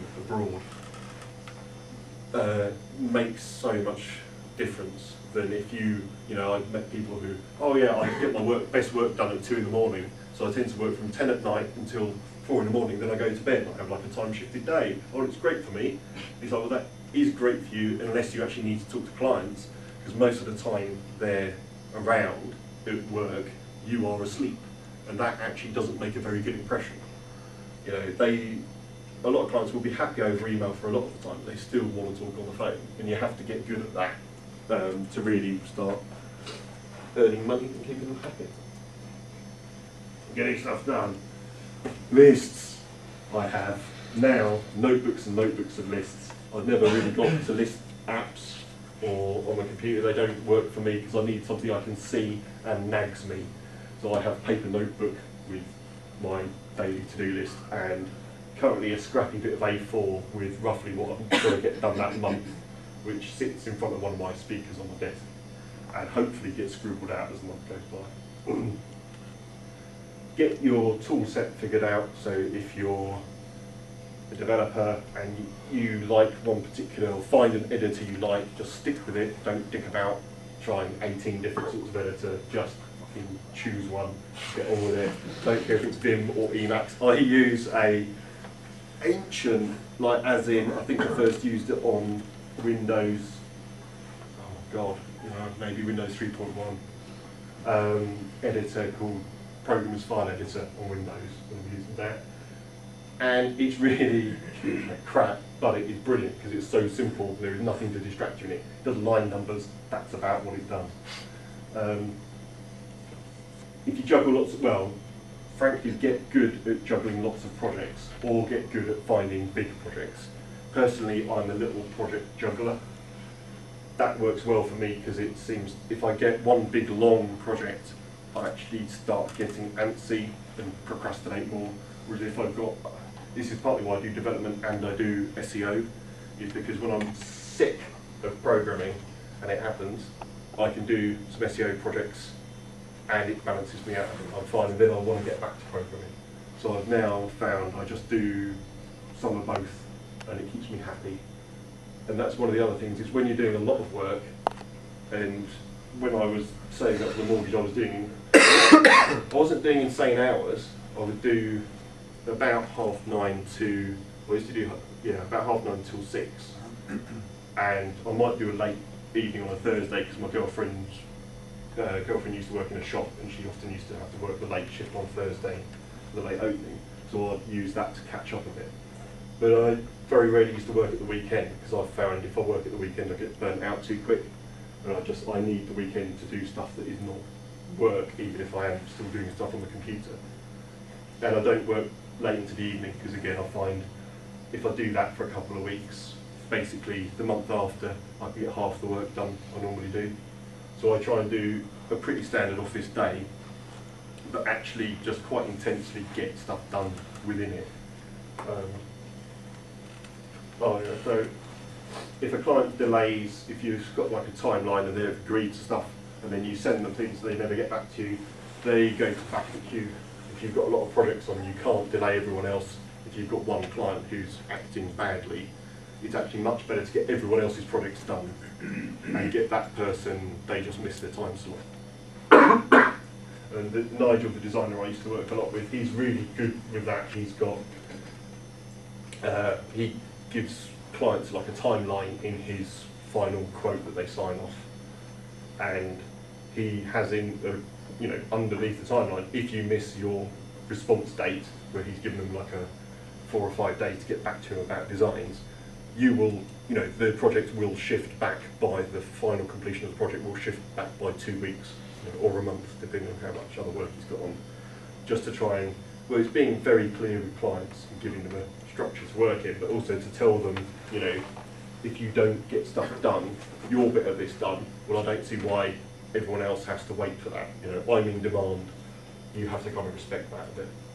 [SPEAKER 1] abroad, makes so much difference than if I've met people who, oh yeah, I get my best work done at 2 in the morning, so I tend to work from 10 at night until 4 in the morning, then I go to bed. I have like a time-shifted day. Oh, it's great for me. It's like, well, that is great for you unless you actually need to talk to clients, because most of the time they're around at work, you are asleep, and that actually doesn't make a very good impression. You know, a lot of clients will be happy over email for a lot of the time, but they still want to talk on the phone, and you have to get good at that to really start earning money and keeping them happy. getting stuff done. Lists, I have now notebooks and notebooks of lists. I've never really got to list apps or on my computer. They don't work for me because I need something I can see and nags me. So I have a paper notebook with my daily to-do list and currently a scrappy bit of A4 with roughly what I'm going to get done that month, which sits in front of one of my speakers on my desk and hopefully gets scribbled out as the month goes by. Get your tool set figured out. So if you're a developer and you like one particular, or find an editor you like, just stick with it. Don't dick about trying 18 different sorts of editor. Just fucking choose one, get on with it. Don't care if it's Vim or Emacs. I use a ancient, like as in, I think I first used it on Windows, oh god, you know, maybe Windows 3.1, editor called Programmer's File Editor on Windows, and I'm using that. And it's really crap, but it is brilliant because it's so simple, there is nothing to distract you in it. It does line numbers, that's about what it does. If you juggle lots of, well, frankly, get good at juggling lots of projects or get good at finding big projects. Personally, I'm a little project juggler. That works well for me because it seems if I get one big long project, I actually start getting antsy and procrastinate more. Whereas if I've got, this is partly why I do development and I do SEO, is because when I'm sick of programming and it happens, I can do some SEO projects and it balances me out. I'm fine, and then I want to get back to programming. So I've now found I just do some of both, and it keeps me happy. And that's one of the other things, is when you're doing a lot of work, and when I was saving up for the mortgage I was doing, I wasn't doing insane hours. I would do about 9:30 to, I used to do, about 9:30 till 6. And I might do a late evening on a Thursday because my girlfriend used to work in a shop and she often used to have to work the late shift on Thursday, the late opening, so I'd use that to catch up a bit. But I very rarely used to work at the weekend because I've found if I work at the weekend I get burnt out too quick, and I need the weekend to do stuff that is not work, even if I am still doing stuff on the computer. And I don't work late into the evening because again I find if I do that for a couple of weeks, basically the month after I can get half the work done I normally do. So I try and do a pretty standard office day, but actually just quite intensely get stuff done within it. So if a client delays, if you've got like a timeline and they've agreed to stuff, and then you send them things they never get back to you, they go to back of the queue. If you've got a lot of projects on, you can't delay everyone else. If you've got one client who's acting badly, it's actually much better to get everyone else's projects done and get that person, they just miss their time slot. And Nigel, the designer I used to work a lot with, he's really good with that. He's got, he gives clients like a timeline in his final quote that they sign off. And he has in, underneath the timeline, if you miss your response date, where he's given them like a 4 or 5 days to get back to him about designs, you will, the project will shift back by the final completion of the project will shift back by 2 weeks, or a month, depending on how much other work he's got on, just to try and, well, it's being very clear with clients and giving them a structure to work in, but also to tell them, if you don't get stuff done, your bit of this done, well, I don't see why everyone else has to wait for that. I'm in demand, you have to kind of respect that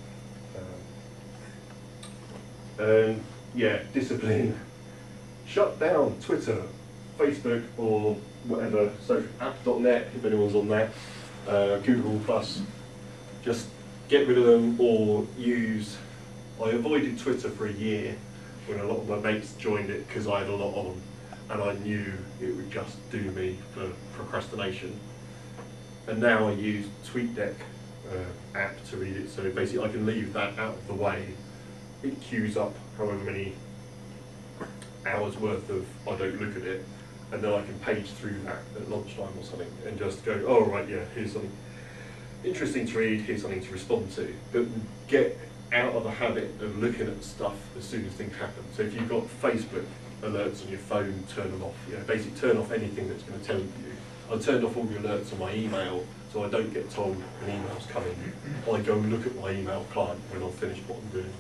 [SPEAKER 1] a bit. Yeah, discipline. Shut down Twitter, Facebook, or whatever, social app.net, if anyone's on that, Google Plus. Just get rid of them or use. I avoided Twitter for a year when a lot of my mates joined it because I had a lot on, and I knew it would just do me for procrastination. And now I use TweetDeck app to read it, so basically I can leave that out of the way. It queues up however many hours worth of I don't look at it, and then I can page through that at lunchtime or something and just go, oh right, yeah, here's something interesting to read, here's something to respond to. But get out of the habit of looking at stuff as soon as things happen. So if you've got Facebook alerts on your phone, turn them off. Basically turn off anything that's going to tell you, I turned off all the alerts on my email, so I don't get told an email's coming. I go and look at my email client when I've finished what I'm doing.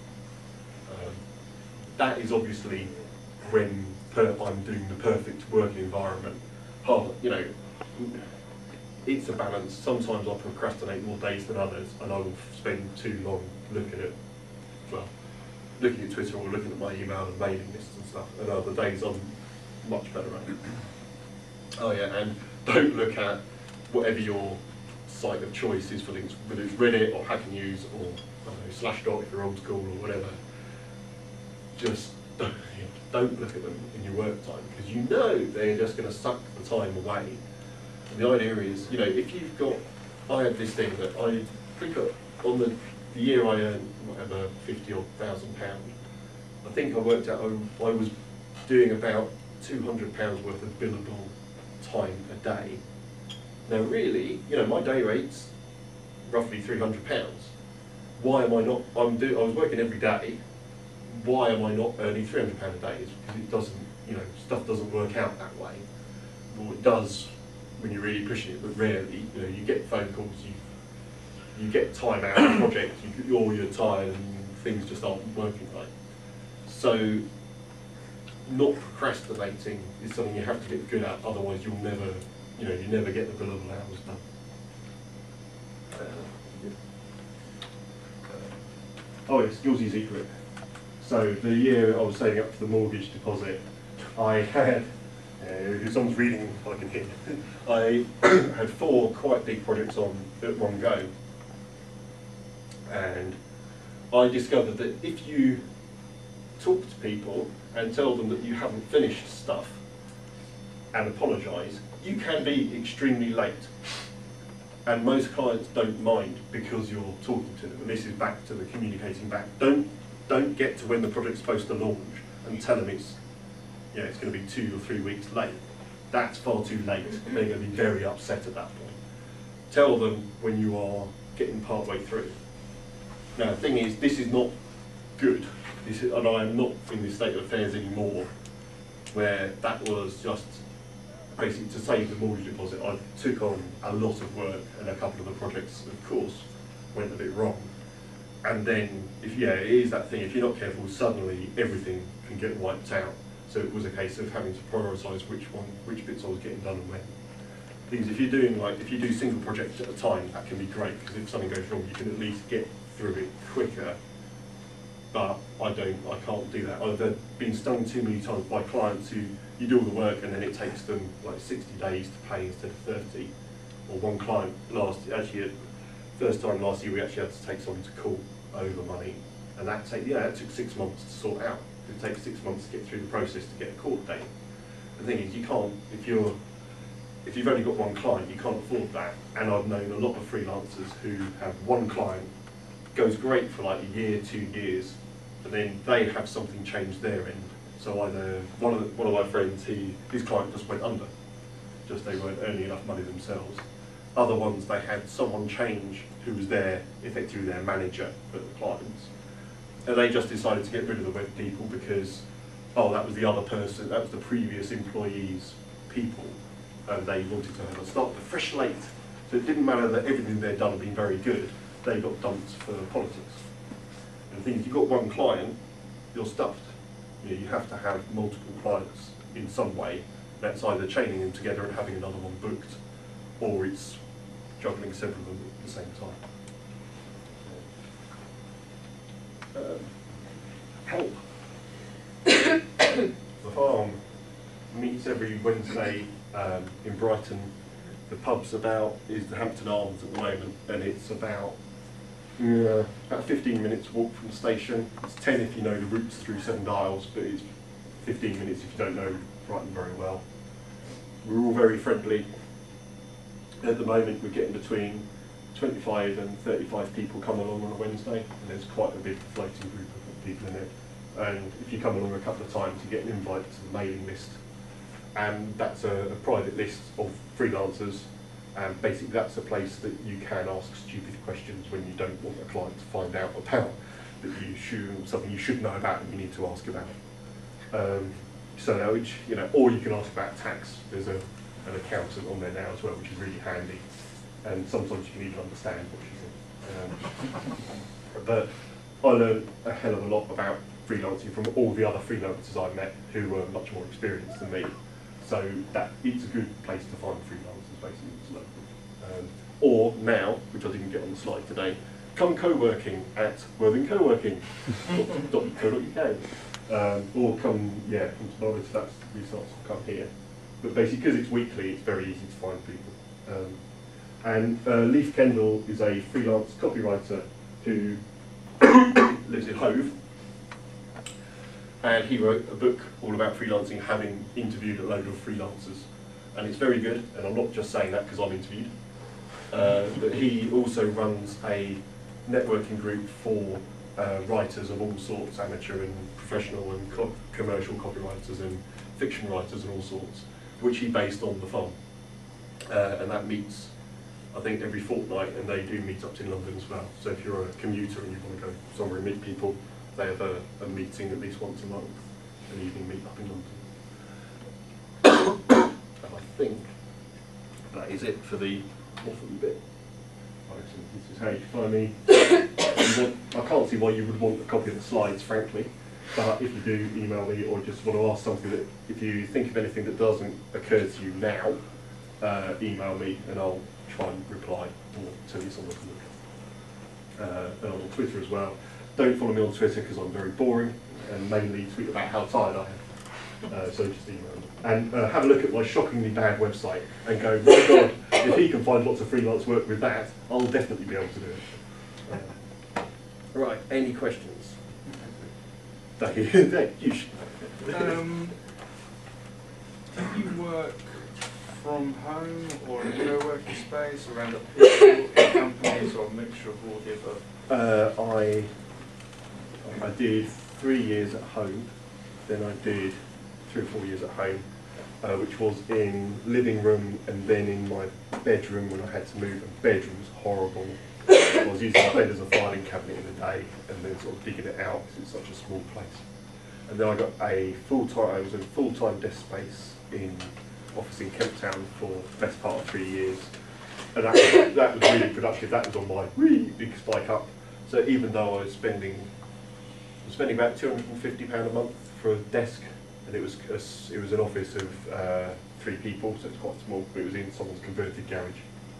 [SPEAKER 1] That is obviously when I'm doing the perfect working environment. You know, it's a balance. Sometimes I procrastinate more days than others, and I will spend too long looking at Twitter or looking at my email and mailing lists and stuff. And other days I'm much better at it. Oh yeah, and don't look at whatever your site of choice is for links, whether it's Reddit or Hack and Use or I don't know, Slashdot if you're old school or whatever. Just don't look at them in your work time, because you know they're just going to suck the time away. And the idea is, you know, if you've got, I had this thing that I think on the year I earned whatever £50,000, I think I worked out I was doing about £200 worth of billable time a day. Now really, you know, my day rate's roughly £300. Why am I not, I was working every day, why am I not earning £300 a day? It's because it doesn't, you know, stuff doesn't work out that way. Well, it does when you're really pushing it, but rarely. You know, you get phone calls, you get time out of the project, you're tired and things just aren't working right. So, not procrastinating is something you have to get good at, otherwise you'll never, you know, you never get the billable hours done. Oh yes, guilty secret. So the year I was saving up for the mortgage deposit, I had, if someone's reading I can hear, I had 4 quite big projects on at one go. And I discovered that if you talk to people and tell them that you haven't finished stuff and apologise, you can be extremely late. And most clients don't mind because you're talking to them. And this is back to the communicating back. Don't get to when the project's supposed to launch and tell them it's going to be 2 or 3 weeks late. That's far too late. They're going to be very upset at that point. Tell them when you are getting part way through. Now the thing is, this is not good. And I am not in this state of affairs anymore, where that was just basically to save the mortgage deposit. I took on a lot of work, and a couple of the projects, of course, went a bit wrong. And then, it is that thing, if you're not careful, suddenly everything can get wiped out. So it was a case of having to prioritise which bits I was getting done and when. Because if you do single projects at a time, that can be great, because if something goes wrong, you can at least get through it quicker. But I can't do that. I've been stung too many times by clients who you do all the work and then it takes them like 60 days to pay instead of 30. Or one client first time last year we actually had to take someone to court over money, and that took 6 months to sort out. It takes 6 months to get through the process to get a court date. The thing is, you can't, if you've only got one client, you can't afford that. And I've known a lot of freelancers who have one client, goes great for like a year, 2 years, but then they have something change their end. So either one of my friends, his client just went under, just they weren't earning enough money themselves. Other ones, they had someone change who was effectively their manager at the clients, and they just decided to get rid of the web people because, that was the other person, that was the previous employee's people, and they wanted to have a start with a fresh slate. So it didn't matter that everything they'd done had been very good, they got dumped for politics. And the thing is, if you've got one client, you're stuffed. You have to have multiple clients in some way. That's either chaining them together and having another one booked, or it's juggling several of them at the same time. Help. The farm meets every Wednesday in Brighton. The pub's is the Hampton Arms at the moment, and it's about 15 minutes walk from the station. It's 10 if you know the routes through 7 Dials, but it's 15 minutes if you don't know Brighton very well. We're all very friendly. At the moment we're getting between 25 and 35 people come along on a Wednesday, and there's quite a big floating group of people in it. And if you come along a couple of times, you get an invite to the mailing list. And that's a private list of freelancers, and basically that's a place that you can ask stupid questions when you don't want a client to find out about something you should know about and you need to ask about. Or you can ask about tax. There's a an accountant on there now as well, which is really handy. And sometimes you can even understand what she said. But I learned a hell of a lot about freelancing from all the other freelancers I met who were much more experienced than me. So that it's a good place to find freelancers, basically, it's local. Or now, which I didn't get on the slide today, come co-working at worthingcoworking.co.uk. Or come tomorrow to that resource, come here. But basically, because it's weekly, it's very easy to find people. Leif Kendall is a freelance copywriter who lives in Hove. And he wrote a book all about freelancing, having interviewed a load of freelancers. And it's very good, and I'm not just saying that because I'm interviewed. But he also runs a networking group for writers of all sorts, amateur and professional and commercial copywriters and fiction writers and all sorts, which he based on the farm. And that meets, I think, every fortnight, and they do meetups in London as well. So if you're a commuter and you want to go somewhere and meet people, they have a meeting at least once a month, an evening meet up in London. And I think that is it for the waffly bit. This is how you find me. I can't see why you would want a copy of the slides, frankly, but if you do, email me, or just want to ask something that, if you think of anything that doesn't occur to you now, email me and I'll try and reply or tell you something to look at. And I'm on Twitter as well. Don't follow me on Twitter because I'm very boring and mainly tweet about how tired I am. So just email me. And have a look at my shockingly bad website and go, my God, if he can find lots of freelance work with that, I'll definitely be able to do it. Right, any questions? Thank you. You should.
[SPEAKER 2] Do you work from home or in a co-working space, around people, companies, or a mixture of all the above?
[SPEAKER 1] I did 3 years at home, then I did 3 or 4 years at home, which was in living room and then in my bedroom when I had to move. And bedroom was horrible. I was using my bed as a filing cabinet in the day and then sort of digging it out because it's such a small place. And then I got I was in a full-time desk space in office in Kent Town for the best part of 3 years. And that was really productive. That was on my really big spike up. So even though I was spending about £250 a month for a desk, and it was an office of 3 people, so it's quite small, but it was in someone's converted garage.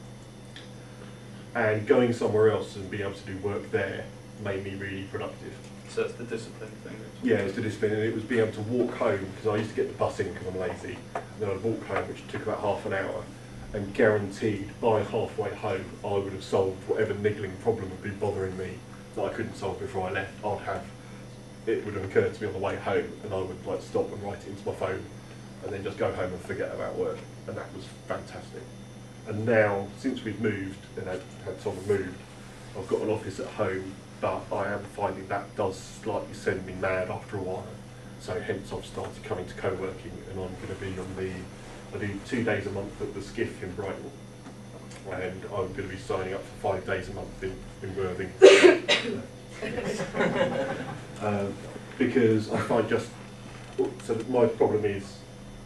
[SPEAKER 1] And going somewhere else and being able to do work there made me really productive.
[SPEAKER 2] So it's the discipline thing?
[SPEAKER 1] Yeah, it's the discipline, and it was being able to walk home, because I used to get the bus in because I'm lazy, and then I'd walk home, which took about half an hour, and guaranteed by halfway home I would have solved whatever niggling problem would be bothering me that I couldn't solve before I left. It would have occurred to me on the way home, and I would like stop and write it into my phone, and then just go home and forget about work, and that was fantastic. And now, since we've moved and had Tom moved, I've got an office at home, but I am finding that does slightly send me mad after a while. So hence I've started coming to co-working, and I'm going to be I do 2 days a month at the Skiff in Brighton, and I'm going to be signing up for 5 days a month in Worthing. Because I find so my problem is,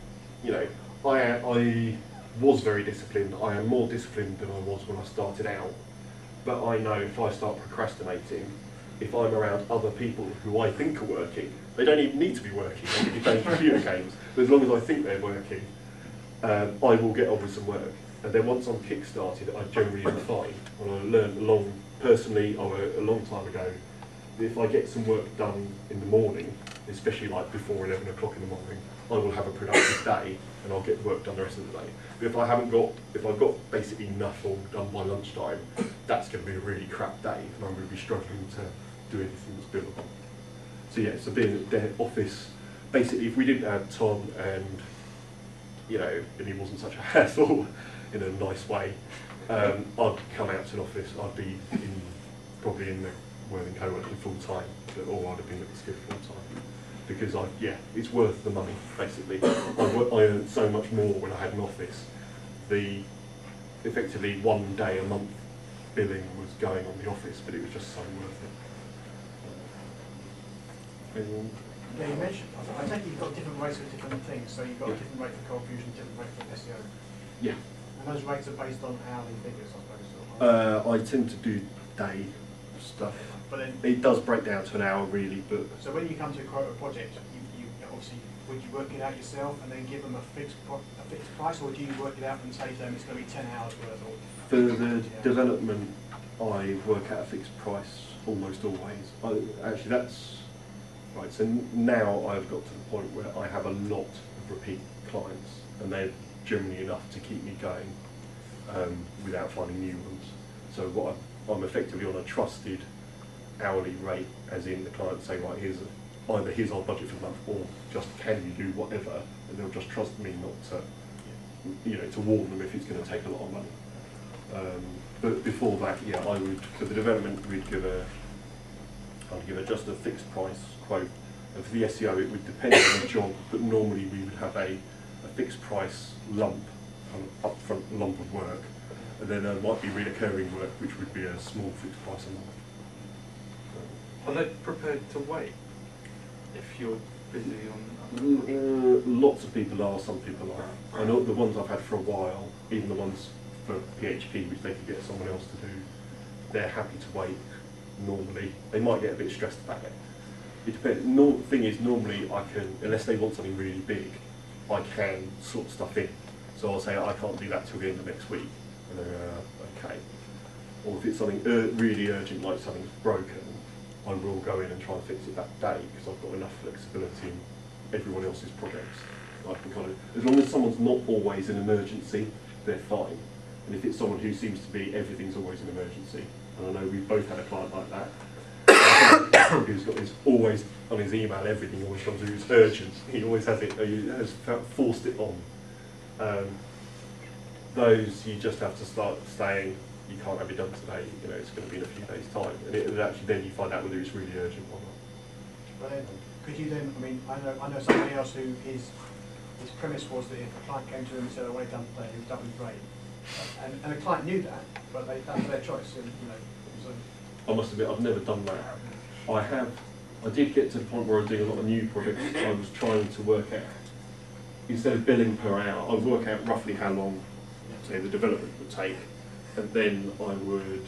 [SPEAKER 1] I was very disciplined. I am more disciplined than I was when I started out. But I know if I start procrastinating, if I'm around other people who I think are working, they don't even need to be working, they could be playing computer games, but as long as I think they're working, I will get on with some work. And then once I'm kick-started, I generally am fine. And I learned a long time ago, if I get some work done in the morning, especially like before 11 o'clock in the morning, I will have a productive day and I'll get work done the rest of the day. But if I've got basically nothing done by lunchtime, that's going to be a really crap day and I'm going to be struggling to do anything that's billable. So yeah, so being at the office, basically if we didn't have Tom and he wasn't such a hassle in a nice way, I'd come out to an office, I'd be probably in the Worthing co-working full-time, or I'd have been at the Skiff full-time. Because it's worth the money, basically. I earned so much more when I had an office. Effectively 1 day a month billing was going on the office, but it was just so worth it. Anyone?
[SPEAKER 3] Yeah, you mentioned, I think you've got different rates for different things, so you've got a different rate for cold fusion, different rate for SEO.
[SPEAKER 1] Yeah.
[SPEAKER 3] And those rates are based on hourly figures, I suppose.
[SPEAKER 1] I tend to do day stuff.
[SPEAKER 3] But then,
[SPEAKER 1] it does break down to an hour really, but...
[SPEAKER 3] So when you come to quote a project, you obviously, would you work it out yourself and then give them a fixed price, or do you work it out and say to them it's going to be 10 hours worth? Or
[SPEAKER 1] for the development, I work at a fixed price almost always. Actually, that's... Right, so now I've got to the point where I have a lot of repeat clients, and they're generally enough to keep me going without finding new ones. So what I'm effectively on a trusted hourly rate, as in the client say, right, here's our budget for the month, or just can you do whatever, and they'll just trust me not to, to warn them if it's going to take a lot of money. But before that, yeah, I would, for the development, I'd give just a fixed price quote. And for the SEO, it would depend on the job, but normally we would have a fixed price lump, an upfront lump of work, and then there might be recurring work, which would be a small fixed price a month.
[SPEAKER 2] Are they prepared to wait if you're busy on?
[SPEAKER 1] Lots of people are, some people are. I know the ones I've had for a while, even the ones for PHP, which they could get someone else to do, they're happy to wait normally. They might get a bit stressed about it. It depends. The thing is, normally I can, unless they want something really big, I can sort stuff in. So I'll say I can't do that till the end of next week. And they're okay. Or if it's something really urgent, like something's broken, I will go in and try and fix it that day, because I've got enough flexibility in everyone else's projects. I can kind of, as long as someone's not always an emergency, they're fine. And if it's someone who seems to be everything's always an emergency, and I know we've both had a client like that, who's got his always on his email, everything always comes through, it's urgent. He always has it, he has forced it on. Those you just have to start saying, you can't have it done today, it's going to be in a few days' time. And it actually then you find out whether it's really urgent or not.
[SPEAKER 3] But then, could you then, I know somebody else who his premise was that if a client came to him and said, I want it done today, he was double his rate. And the client knew that, but that was their choice. And, so.
[SPEAKER 1] I must admit, I've never done that. I did get to the point where I was doing a lot of new projects. I was trying to work out, instead of billing per hour, I'd work out roughly how long, say, the development would take, and then I would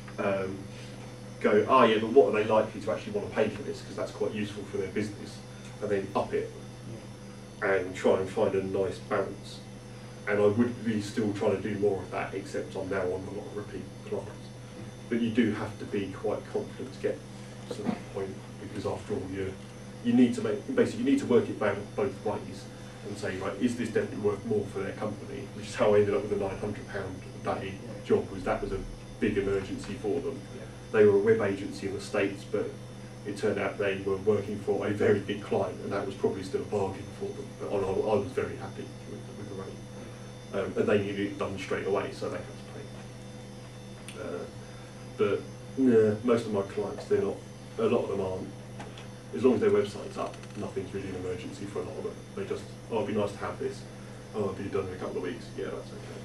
[SPEAKER 1] go, yeah, but what are they likely to actually want to pay for this, because that's quite useful for their business, and then up it, and try and find a nice balance. And I would be still trying to do more of that, except I'm now on a lot of repeat clients. But you do have to be quite confident to get to that point, because after all, you need to work it down both ways and say, right, is this definitely worth more for their company? Which is how I ended up with a £900 a day job, that was a big emergency for them. They were a web agency in the States, but it turned out they were working for a very big client, and that was probably still a bargain for them. But I was very happy with the rate. And they needed it done straight away, so they had to pay. But most of my clients, they're not, a lot of them aren't. As long as their website's up, nothing's really an emergency for a lot of them. They just, it'd be nice to have this. I'll be done in a couple of weeks. Yeah, that's okay.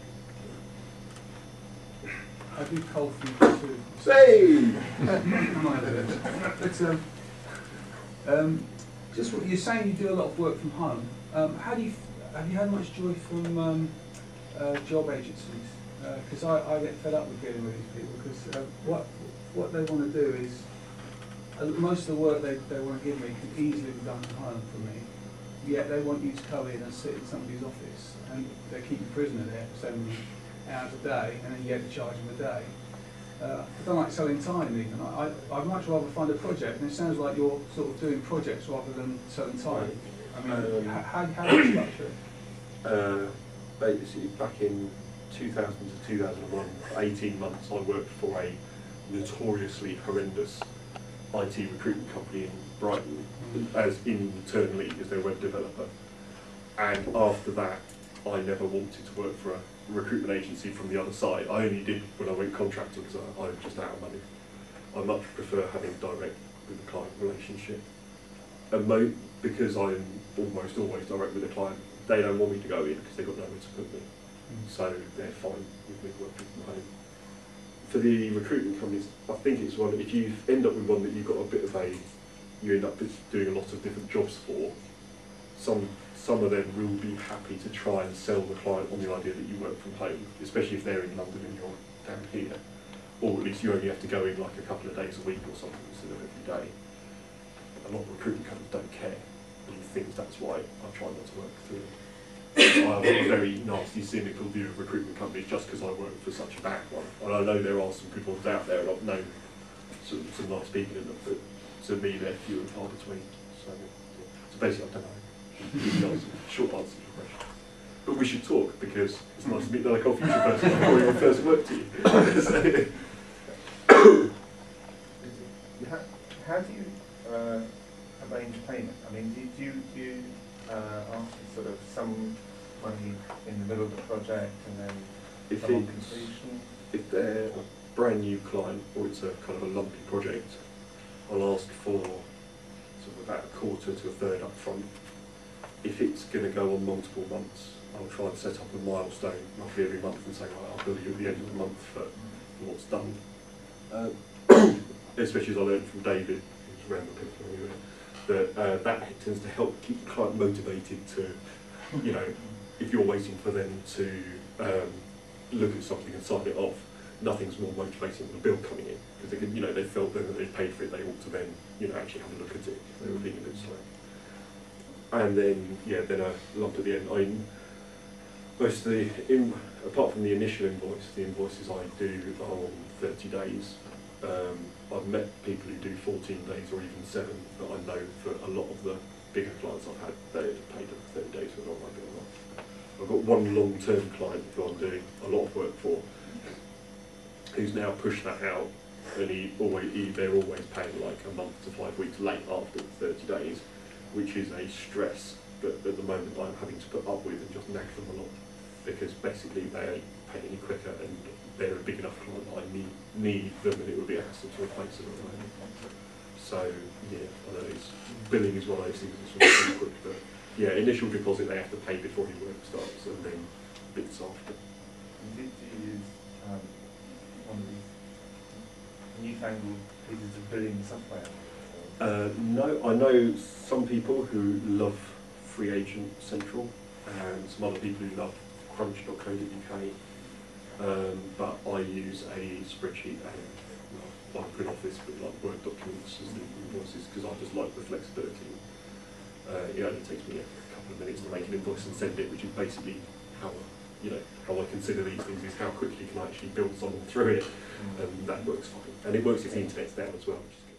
[SPEAKER 1] Yeah.
[SPEAKER 4] I do cold fusion too.
[SPEAKER 1] Say!
[SPEAKER 4] But, just what you're saying, you do a lot of work from home. Have you had much joy from job agencies? Because I get fed up with dealing with these people, because what they want to do is, most of the work they want to give me can easily be done from home for me, yet they want you to come in and sit in somebody's office, and they keep you prisoner there for so many hours a day, and then you have to charge them a day. I don't like selling time even. I'd much rather find a project, and it sounds like you're sort of doing projects rather than selling time. I mean, how do you structure it?
[SPEAKER 1] Basically, back in 2000 to 2001, for 18 months, I worked for a notoriously horrendous IT recruitment company in Brighton, as internally as their web developer. And after that, I never wanted to work for a recruitment agency from the other side. I only did when I went contracting, because I was just out of money. I much prefer having direct with the client relationship. And because I'm almost always direct with the client, they don't want me to go in because they've got nowhere to put me. So they're fine with me working from home. For the recruitment companies, I think it's one, if you end up with one that you've got a bit of a you end up doing a lot of different jobs for, some of them will be happy to try and sell the client on the idea that you work from home, especially if they're in London and you're down here, or at least you only have to go in like a couple of days a week or something instead of every day. A lot of recruitment companies don't care, and he thinks that's why I try not to work through it. I have a very nasty, cynical view of recruitment companies just because I work for such a bad one. And I know there are some good ones out there, and I've known some nice people in them, but to me they're few and far between. So basically, I don't know. Short answer to your question. But we should talk because it's nice to meet another future person before your first work to you.
[SPEAKER 2] How do you arrange payment? I mean, do you ask for sort of some money in the middle of the project and then some on completion?
[SPEAKER 1] If they're a brand new client or it's a kind of a lumpy project, I'll ask for sort of about a quarter to a third up front. If it's going to go on multiple months, I'll try and set up a milestone roughly every month and say, right, I'll bill you at the end of the month for what's done. Especially as I learned from David, who's around the people anyway, that tends to help keep the client motivated to, you know, if you're waiting for them to look at something and sign it off, nothing's more motivating than a bill coming in, because they can, you know, they felt that they've paid for it, they ought to then, you know, actually have a look at it if they were being a bit slow. And then, yeah, then a lump at the end. Most of the, apart from the initial invoice, the invoices I do are on 30 days. I've met people who do 14 days or even 7, but I know for a lot of the bigger clients I've had, they have paid over 30 days for not my bill. I've got one long-term client who I'm doing a lot of work for, who's now pushed that out, and they're always paying like a month to 5 weeks late after the 30 days, which is a stress that at the moment I'm having to put up with and just nag them a lot, because basically they ain't paying any quicker and they're a big enough client that I need them, and it would be a hassle to replace them at the moment. So yeah, I know billing is one of those things that's really quick, but yeah, initial deposit they have to pay before your work starts, and then bits after.
[SPEAKER 2] Do you use one of these newfangled pieces of billing software?
[SPEAKER 1] No, I know some people who love Free Agent Central, and some other people who love crunch.co.uk, but I use a spreadsheet and like Office with like Word documents as the invoices, because I just like the flexibility. It only takes me a couple of minutes to make an invoice and send it, which is basically how I consider these things, is how quickly can I actually build someone through it, and that works fine. And it works if the internet's down as well, which is good.